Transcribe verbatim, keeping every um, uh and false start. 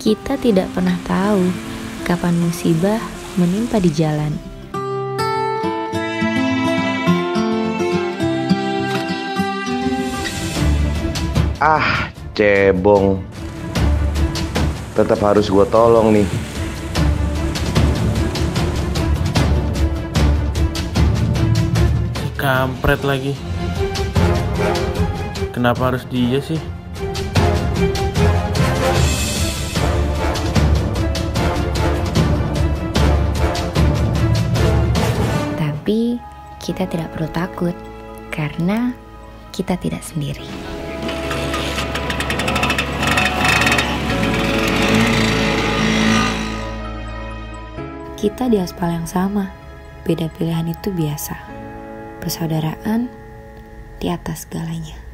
Kita tidak pernah tahu kapan musibah menimpa di jalan. Ah, cebong. Tetap harus gue tolong nih. Kampret lagi. Kenapa harus dia sih? Tapi kita tidak perlu takut karena kita tidak sendiri. Kita di aspal yang sama, beda pilihan itu biasa. Persaudaraan di atas segalanya.